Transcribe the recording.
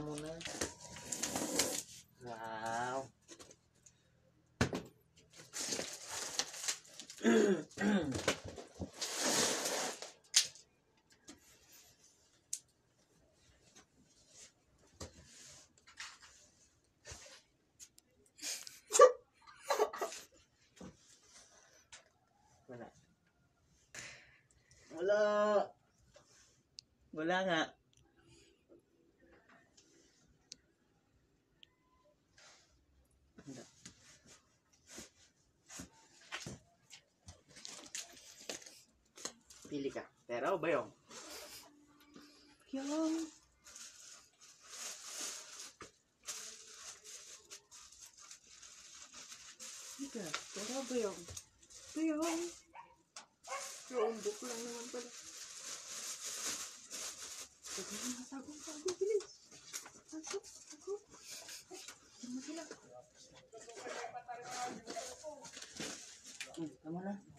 muna. Wow. Wala. Wala. Wala nga. Pili ka. Pera o bayong? Yung. Pili ka. Pera o bayong? Bayong. Yung book lang naman pala. Sagong. Bilis. Sagong. Ay, tama na.